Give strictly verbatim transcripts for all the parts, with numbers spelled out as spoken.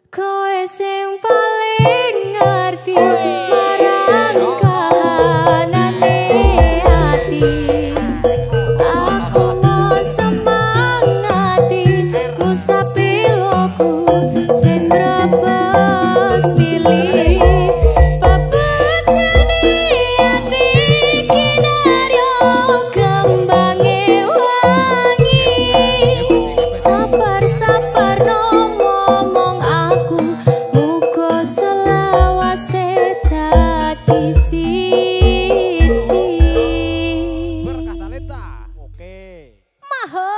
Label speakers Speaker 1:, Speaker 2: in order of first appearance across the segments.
Speaker 1: Kowe sing paling ngerti marang kahanane ati. Aku mau semangati ngusapi loku sing brebes milih. Pepecani ati kinaryo kembange wangi. Sabar-sabar no ngomong aku muga selawase dadi siji.
Speaker 2: Berkah talenta. Oke.
Speaker 1: Maho.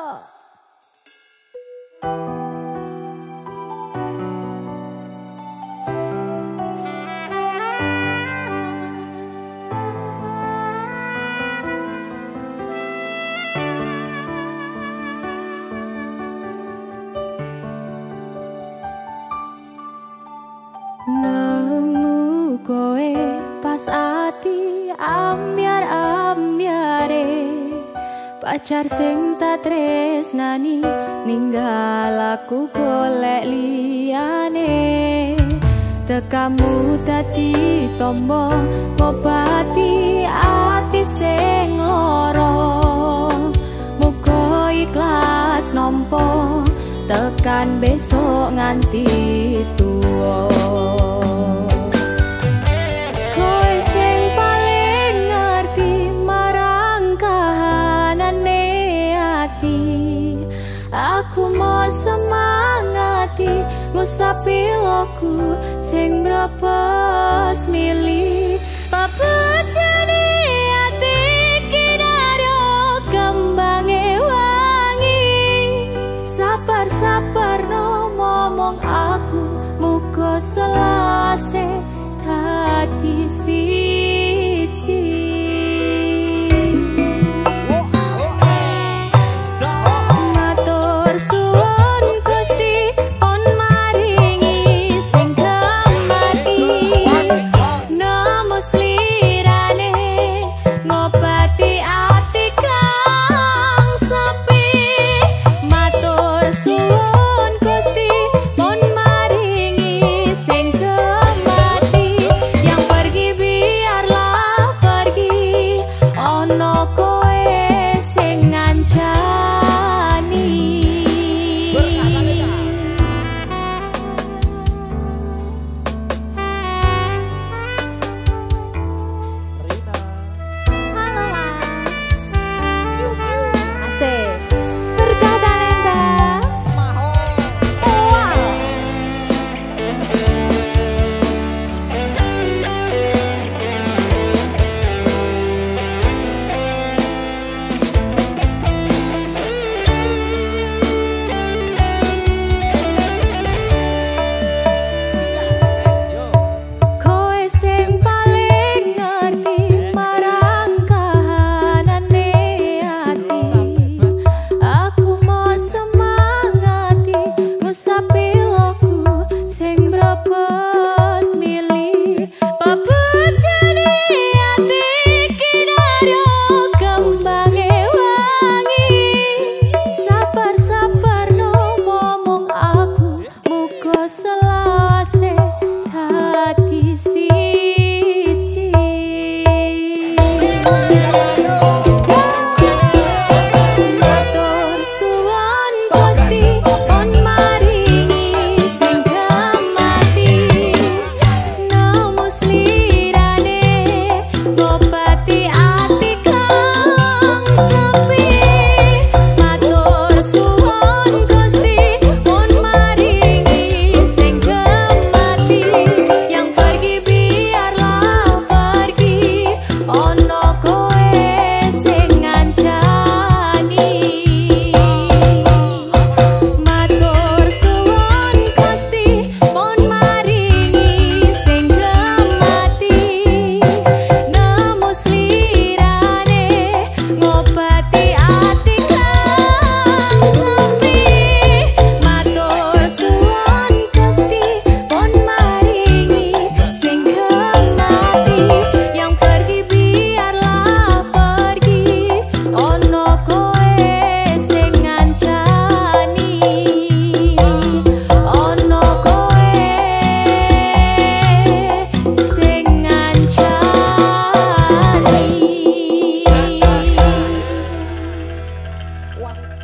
Speaker 1: Nemu kowe pas ati ambyar-ambyare, pacar sing tak tresnani ninggal aku golek liyane. Tekamu dadi tombo ngobati ati sing loro. Muga ikhlas nampa tekan besok nganti tuwa. Kowe sing paling ngerti marang kahanane ati. Aku mau semangati ngusapi loku sing brebes milih. Pepecani ati kinaryo kembange wangi. Sabar-sabar no ngomong aku muga selase dadi siji. Matur suwun Gusti pun maringi sing kemati. Nemu slirane ngobati ati kang sepi. Matur suwun Gusti pun maringi sing kemati. Yang pergi biarlah pergi, ono kowe sing ngancani.
Speaker 2: Wah.